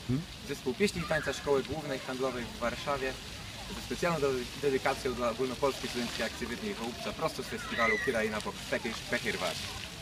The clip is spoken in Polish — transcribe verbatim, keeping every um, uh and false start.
Zespół Pieśni i Tańca Szkoły Głównej Handlowej w Warszawie ze specjalną dedykacją dla ogólnopolskiej studenckiej akcji Wydniej Hołubca prosto z festiwalu Kraina Pechirwaś.